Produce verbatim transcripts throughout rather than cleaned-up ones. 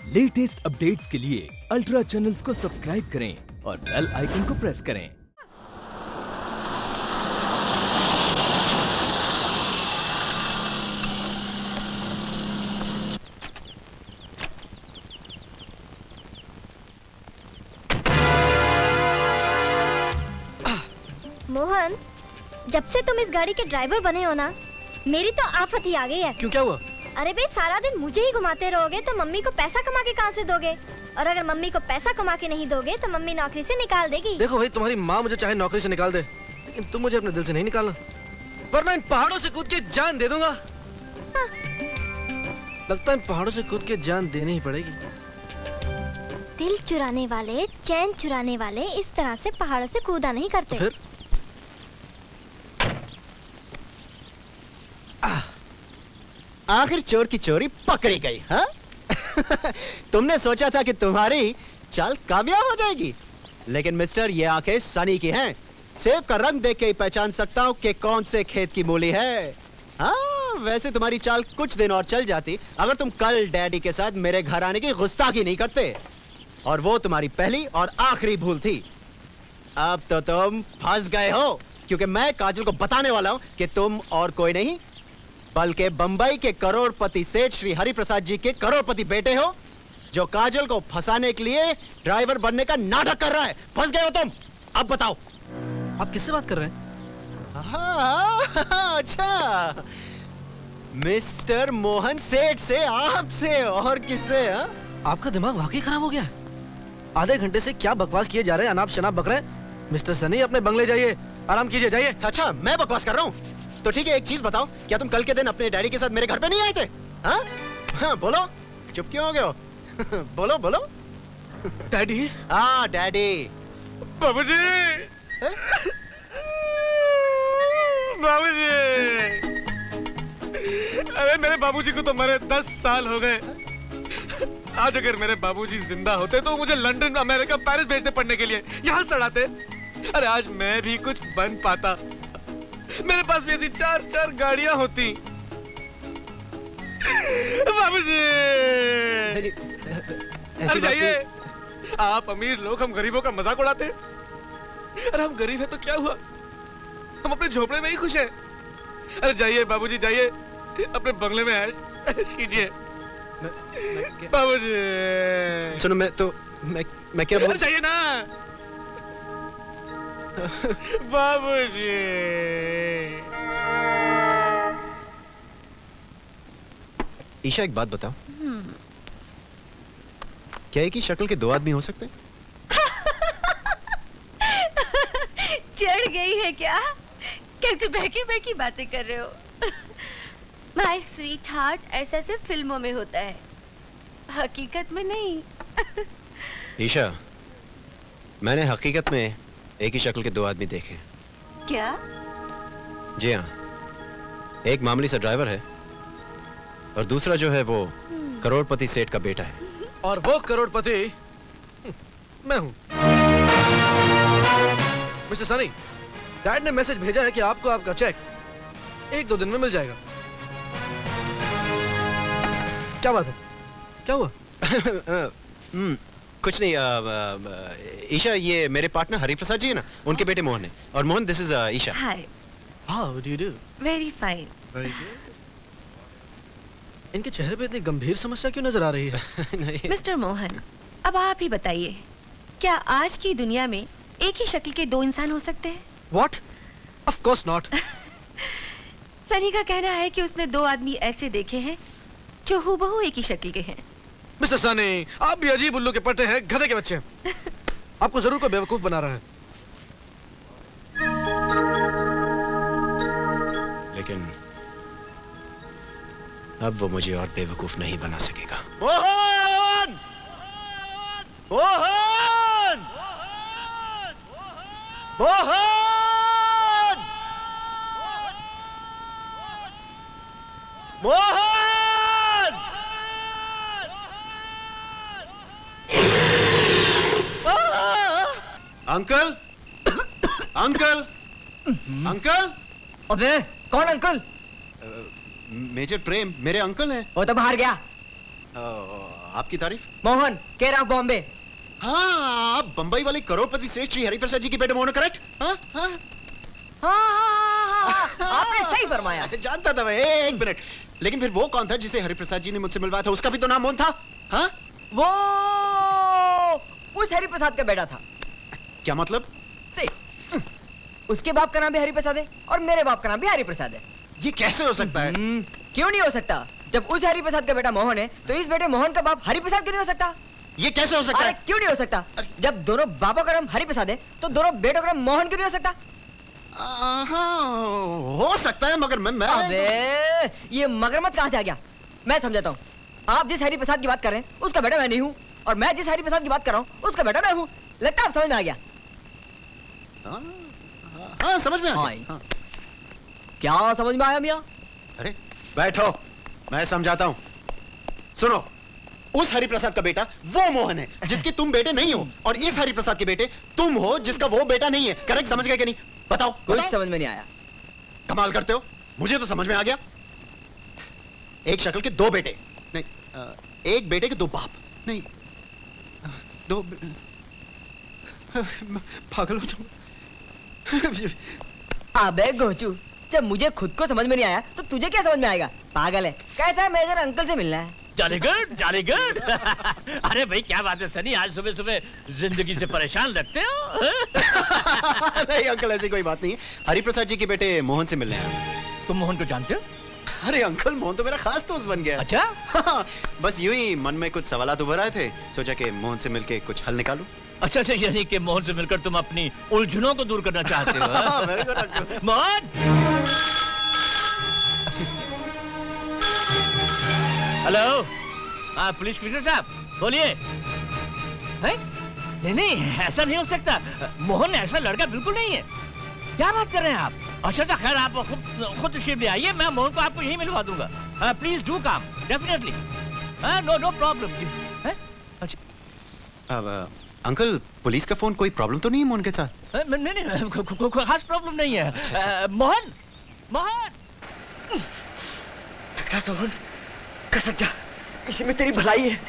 Latest updates के लिए ultra channels को सब्सक्राइब करें और बेल आइकन को प्रेस करें। मोहन, जब से तुम इस गाड़ी के ड्राइवर बने हो ना, मेरी तो आफत ही आ गई है। क्यों, क्या हुआ? अरे भाई, सारा दिन मुझे ही घुमाते रहोगे तो मम्मी को पैसा कमा के कहाँ से दोगे? और अगर मम्मी को पैसा कमा के नहीं दोगे तो मम्मी नौकरी से निकाल देगी। देखो भाई, तुम्हारी माँ मुझे चाहे नौकरी से निकाल दे, लेकिन तुम मुझे अपने दिल से नहीं निकालना, वरना इन पहाड़ों से कूद के जान दे दूंगा। हाँ। लगता है इन पहाड़ों से कूद के जान देनी ही पड़ेगी। दिल चुराने वाले, चैन चुराने वाले इस तरह से पहाड़ों से कूदा नहीं करते। तो फिर? आखिर चोर की चोरी पकड़ी गई, हाँ? तुमने सोचा था कि तुम्हारी चाल कामयाब हो जाएगी, लेकिन मिस्टर, ये आंखें सनी की हैं। सेब का रंग देख के ही पहचान सकता हूँ कि कौन से खेत की मूली है। हाँ, वैसे तुम्हारी चाल कुछ दिन और चल जाती अगर तुम कल डैडी के साथ मेरे घर आने की गुस्ताखी नहीं करते, और वो तुम्हारी पहली और आखिरी भूल थी। अब तो तुम फंस गए हो, क्योंकि मैं काजल को बताने वाला हूँ कि तुम और कोई नहीं बल्कि बंबई के करोड़पति सेठ श्री हरिप्रसाद जी के करोड़पति बेटे हो, जो काजल को फंसाने के लिए ड्राइवर बनने का नाटक कर रहा है। फंस गए हो तुम। अब बताओ, आप किससे बात कर रहे हैं? हाँ, अच्छा, मिस्टर मोहन सेठ से, आपसे और किससे? हा? आपका दिमाग वाकई खराब हो गया है। आधे घंटे से क्या बकवास किए जा रहे हैं, अनाप शनाप बक रहे हैं। मिस्टर सनी, अपने बंगले जाइए, आराम कीजिए, जाइए। अच्छा, मैं बकवास कर रहा हूँ? तो ठीक है, एक चीज बताओ, क्या तुम कल के दिन अपने डैडी के साथ मेरे घर पे नहीं आए थे? हाँ? हाँ, बोलो, चुप क्यों हो गए हो? बोलो बोलो। डैडी? हाँ, डैडी। बाबूजी, बाबूजी, अरे मेरे बाबूजी को तो मरे दस साल हो गए। आज अगर मेरे बाबूजी जिंदा होते तो मुझे लंदन, अमेरिका, पेरिस भेजते पढ़ने के लिए, यहाँ सड़ाते। अरे आज मैं भी कुछ बन पाता, मेरे पास भी ऐसी चार चार गाड़ियां होती। बाबूजी, अरे जाइए। आप अमीर लोग, हम गरीबों का मजाक उड़ाते। अरे हम गरीब हैं तो क्या हुआ, हम अपने झोपड़े में ही खुश हैं। अरे जाइए बाबूजी, जाइए, अपने बंगले में ऐश कीजिए। बाबूजी सुनो, मैं तो मैं मैं क्या बोल... जाइए ना बाबूजी। ईशा, एक बात बताओ, क्या एक ही शक्ल के दो आदमी हो सकते हैं? चढ़ गई है क्या? कैसे बहकी बहकी बातें कर रहे हो? माय स्वीट हार्ट, ऐसा सिर्फ फिल्मों में होता है, हकीकत में नहीं। ईशा, मैंने हकीकत में एक ही शक्ल के दो आदमी देखे। क्या? जी हाँ, एक मामूली सा ड्राइवर है और दूसरा जो है वो करोड़पति सेठ का बेटा है। और वो करोड़पति मैं हूँ। मिस्टर सनी, डैड ने मैसेज भेजा है कि आपको आपका चेक एक दो दिन में मिल जाएगा। क्या बात है, क्या हुआ? हम्म, कुछ नहीं। आ, आ, ईशा, ये मेरे पार्टनर हरिप्रसाद जी है ना, उनके बेटे मोहन है। और Mohan, this is Isha. Hi. How do you do? Very fine. Very good. इनके चेहरे पे इतनी गंभीर समस्या क्यों नजर आ रही है? मिस्टर मोहन, अब आप ही बताइए, क्या आज की दुनिया में एक ही शक्ल के दो इंसान हो सकते हैं? What? Of course not. Sunny का कहना है कि उसने दो आदमी ऐसे देखे हैं जो हूबहू एक ही शक्ल के हैं। मिस्टर सनी, आप भी अजीब उल्लू के पट्टे हैं, गधे के बच्चे हैं। आपको जरूर कोई बेवकूफ बना रहा है। लेकिन अब वो मुझे और बेवकूफ नहीं बना सकेगा। Mohan! Mohan! Mohan! Mohan! Uncle, uncle, uncle. अबे कौन अंकल? मेजर प्रेम मेरे अंकल हैं। वो तो बाहर गया। आपकी तारीफ? Mohan, care of Bombay. हाँ, आप बंबई वाले करोड़पति श्रेष्ठ श्री हरिप्रसाद जी की बेटे मोहन, करेक्ट? हाँ हाँ हाँ, आपने सही फरमाया। जानता था मैं। एक मिनट, लेकिन फिर वो कौन था जिसे हरिप्रसाद जी ने मुझसे मिलवाया था? उसका भी तो नाम मोहन था। हाँ, वो उस हरिप्रसाद का बेटा था। क्या मतलब? सही, उसके बाप का नाम भी हरिप्रसाद है और मेरे बाप का नाम भी हरिप्रसाद है। ये कैसे हो सकता है? क्यों नहीं हो सकता? जब उस हरिप्रसाद का बेटा मोहन है तो इस बेटे मोहन का बाप हरिप्रसाद क्यों नहीं हो सकता? ये कैसे हो सकता अरे है? क्यों नहीं हो सकता? जब दोनों बापों का नाम हरिप्रसाद है तो दोनों बेटों का नाम मोहन क्यों नहीं हो सकता? हाँ, हो सकता है, मगर मैं मैं अबे, ये मगरमच्छ कहाँ से आ गया? मैं समझाता हूँ। आप जिस हरिप्रसाद की बात कर रहे हैं उसका बेटा मैं नहीं हूँ, और मैं जिस हरिप्रसाद की बात कर रहा हूँ उसका बेटा मैं हूँ। लगता है आप समझ में आ गया? हाँ, हाँ, समझ में आ हाँ। गया। हाँ। क्या समझ में आया मियाँ? अरे बैठो, मैं समझाता हूँ। सुनो, उस हरिप्रसाद का बेटा वो मोहन है जिसके तुम बेटे नहीं हो, और इस हरिप्रसाद के बेटे तुम हो जिसका वो बेटा नहीं है। करेक्ट समझ गए कि नहीं? बताओ। कुछ बताओ। समझ में नहीं आया। कमाल करते हो, मुझे तो समझ में आ गया। एक शक्ल के दो बेटे नहीं, आ, एक बेटे के दो बाप नहीं, दो पागल हो जाऊं। अबे गोचू, जब मुझे खुद को समझ में नहीं आया तो तुझे क्या समझ में आएगा? पागल है। कहता है मेजर अंकल से मिलना है। जाने गुड, जाने गुड। अरे भाई क्या बात है सनी, आज सुबह सुबह जिंदगी से परेशान लगते हो। नहीं अंकल, ऐसी कोई बात नहीं है। हरिप्रसाद जी के बेटे मोहन से मिलने आए। तुम मोहन को जानते हो? अरे अंकल, मोहन तो मेरा खास दोस्त बन गया। अच्छा? हाँ, बस यूं ही मन में कुछ सवालात उभर आए थे, सोचा कि मोहन से मिलके कुछ हल निकालूं। अच्छा अच्छा, यानी कि मोहन से मिलकर तुम अपनी उलझनों को दूर करना चाहते हो? हाँ, very good, uncle. Mohan, hello, हाँ पुलिस कमिश्नर साहब बोलिए। हैं? नहीं नहीं, ऐसा नहीं हो सकता। मोहन ऐसा लड़का बिल्कुल नहीं है। क्या बात कर रहे हैं आप? अच्छा अच्छा, खैर आप खुद खुद तशरीफ ले आइए, मैं मोहन को आपको यहीं मिलवा दूंगा। Please do come, definitely. No no problem. अच्छा अब अंकल, पुलिस का फोन, कोई प्रॉब्लम तो नहीं है मोहन के साथ? नहीं नहीं, को, को, को, को खास प्रॉब्लम नहीं है। अच्छा, अच्छा। मोहन, मोहन, सोहन, कसम जा, इसी में तेरी भलाई है।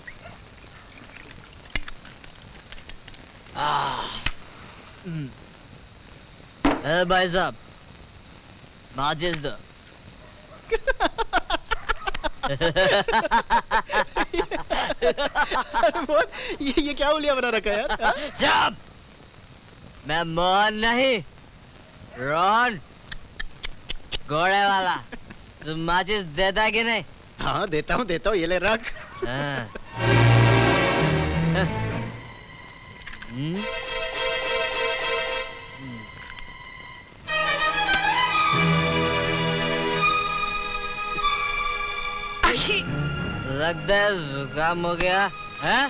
ए भाई साहब, माचिस दो। ये ये क्या उलिया बना रखा है यार? चुप! मैं मोहन नहीं, रोहन, घोड़े वाला। तुम माचिस देता कि नहीं? हाँ देता हूँ देता हूँ, ये ले रख। हाँ। हम्म? लगता है जुकाम हो गया है?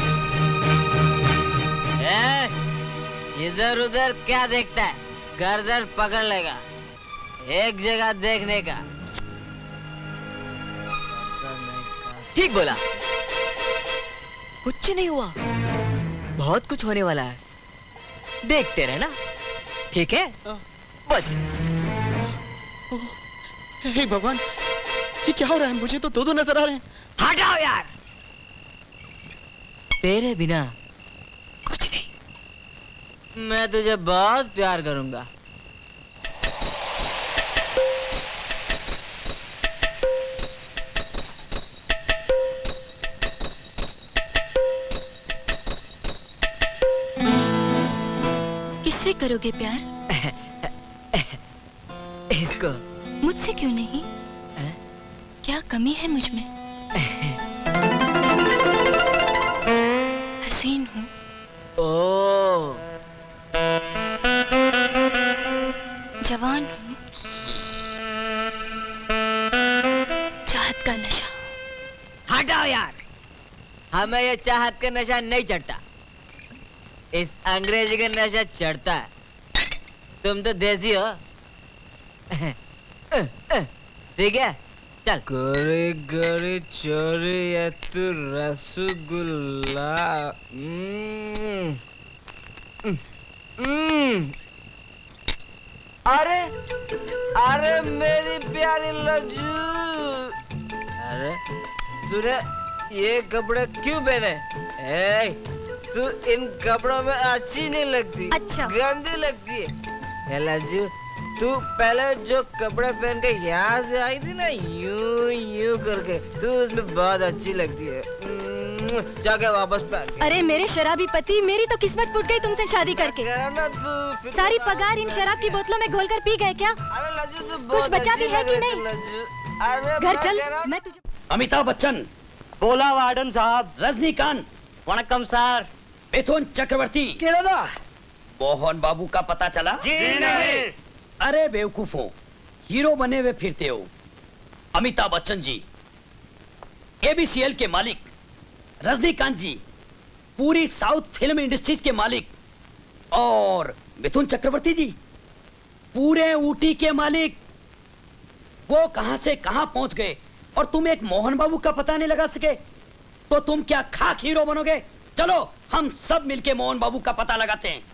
इधर उधर क्या देखता है? गर्दन पकड़ लेगा। एक जगह देखने का। ठीक बोला, कुछ नहीं हुआ, बहुत कुछ होने वाला है, देखते रहना। ठीक है, बच। हे भगवान, ये क्या हो रहा है? मुझे तो दो दो नजर आ रहे हैं। हटाओ यार, तेरे बिना कुछ नहीं। मैं तुझे बहुत प्यार करूंगा। किससे करोगे प्यार? इसको। मुझसे क्यों नहीं? है? क्या कमी है मुझ में? हसीन हूँ। ओ, जवान हूँ। चाहत का नशा। हटाओ यार, हमें ये चाहत का नशा नहीं चढ़ता, इस अंग्रेजी का नशा चढ़ता है। तुम तो देसी हो। ठीक है, चल। गोरी गोरी चोरी है तू रसगुल्ला। हम्म, हम्म। अरे अरे मेरी प्यारी लज्जू, अरे तुरे ये कपड़े क्यों पहने? ए, तू इन कपड़ों में अच्छी नहीं लगती। अच्छा। गंदी लगती है। लज्जू, तू पहले जो कपड़े पहन के यहाँ से आई थी ना, यूं यूं करके, तू उसमें बहुत अच्छी लगती है। जाके वापस पहन। अरे मेरे शराबी पति, मेरी तो किस्मत फूट गई तुमसे शादी करके। ना तू सारी पगार इन शराब की बोतलों में घोल कर पी गए क्या? अरे लज्जू, तू कुछ बचा भी है कि नहीं? अरे घर चल, मैं तुझे। अमिताभ बच्चन, बोला वार्डन साहब। रजनीकांत, वणक्कम सर। मिथुन चक्रवर्ती, मोहन बाबू का पता चला? जी नहीं। अरे बेवकूफो, हीरो बने हुए फिरते हो। अमिताभ बच्चन जी एबीसीएल के मालिक, रजनीकांत जी पूरी साउथ फिल्म इंडस्ट्रीज के मालिक, और मिथुन चक्रवर्ती जी पूरे ऊटी के मालिक। वो कहां से कहां पहुंच गए और तुम एक मोहन बाबू का पता नहीं लगा सके, तो तुम क्या खाक हीरो बनोगे? चलो हम सब मिलके मोहन बाबू का पता लगाते हैं।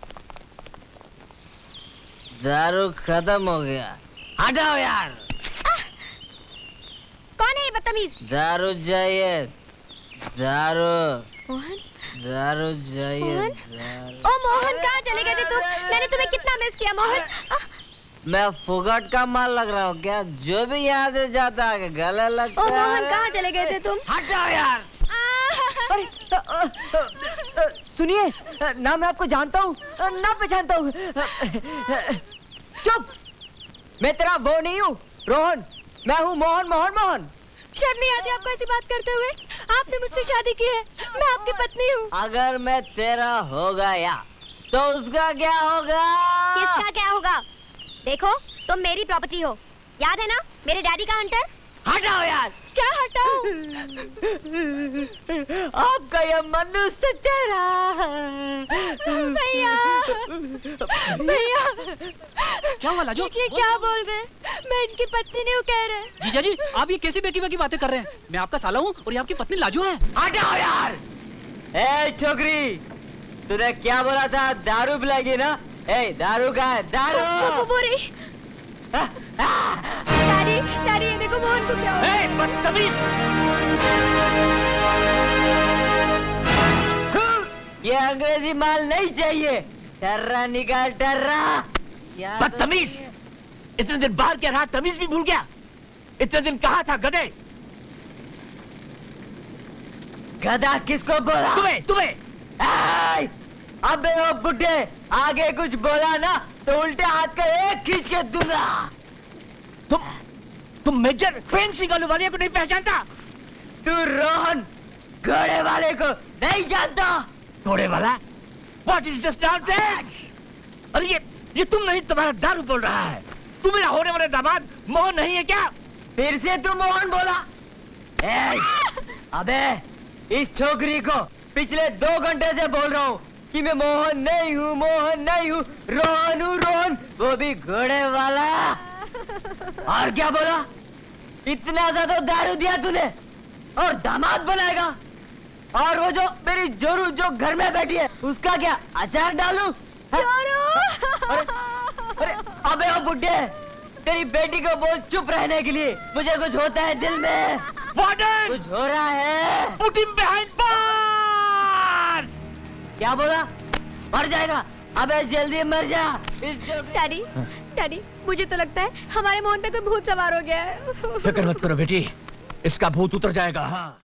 दारू खत्म हो गया। हटाओ यार। कौन है ये बदतमीज? दारू चाहिए, दारू। मोहन? दारू चाहिए, मोहन? दारू। ओ मोहन, कहाँ चले गए थे तुम? मैंने तुम्हें कितना मिस किया मोहन। आ, मैं फुगट का माल लग रहा हूँ क्या? जो भी यहाँ से जाता है गला लगता ओ है। मोहन, कहाँ चले गए थे तुम? हटाओ यार। अरे सुनिए, ना मैं आपको जानता हूँ ना पहचानता हूँ। चुप, मैं तेरा वो नहीं हूँ रोहन, मैं हूँ मोहन। मोहन मोहन, शर्म नहीं आती आपको ऐसी बात करते हुए? आपने मुझसे शादी की है, मैं आपकी पत्नी हूँ। अगर मैं तेरा हो गया तो उसका क्या होगा? किसका क्या होगा? देखो, तुम मेरी प्रॉपर्टी हो, याद है ना मेरे डैडी का हंटर? हटाओ यार। क्या हटाओ? आपका यह मनुष्य चेहरा। भैया, भैया, क्या हुआ लाजो? ये क्या बोल रहे? मैं इनकी पत्नी नहीं हूँ कह रहे। जीजा जी, आप ये कैसी बेकी बेकी बातें कर रहे हैं? मैं आपका साला हूँ और ये आपकी पत्नी लाजो है। हटाओ यार। ए छोकरी, तूने क्या बोला था? दारू पिलाएगी ना? ए दारू का है? दारू। बुरी। डैडी, डैडी, ये देखो मोहन को क्या हुआ? ए, बदतमीज! ये अंग्रेजी माल नहीं चाहिए। टर्रा निकाल, टर्रा। बदतमीज! इतने दिन बाहर क्या रहा, तमीज भी भूल गया? इतने दिन कहाँ था गधे? गधा किसको बोला? तुम्हें, तुम्हें! ए, अबे वो बुड्ढे, आगे कुछ बोला ना तो उल्टे हाथ का एक खींच के दूंगा। तुम तुम मेजर प्रेम सिंह अहलूवालिया को नहीं पहचानता? तू रोहन घोड़े वाले को नहीं जानता? घोड़े वाला? What is this nonsense? अरे ये ये तुम नहीं, तुम्हारा दारू बोल रहा है। तुम मेरा होने वाला दामाद मोहन नहीं है क्या? फिर से तू मोहन बोला? ए, अबे इस छोकरी को पिछले दो घंटे से बोल रहा हूँ कि मैं मोहन नहीं हूँ, मोहन नहीं हूँ, रोहन हूँ, रोहन, वो भी घोड़े वाला। और क्या बोला? इतना ज्यादा दारू दिया तूने और दामाद बनाएगा? और वो जो मेरी जोरू जो घर में बैठी है उसका क्या अचार डालूं? अरे, अरे अबे ओ बुड्ढे, तेरी बेटी को बोल चुप रहने के लिए, मुझे कुछ होता है दिल में। वार्डन! कुछ हो रहा है। Put him behind bars! क्या बोला? मर जाएगा? अबे जल्दी मर जा। डैडी, डैडी, मुझे तो लगता है हमारे मोहन पे कोई भूत सवार हो गया है। फिक्र मत करो बेटी, इसका भूत उतर जाएगा। हाँ।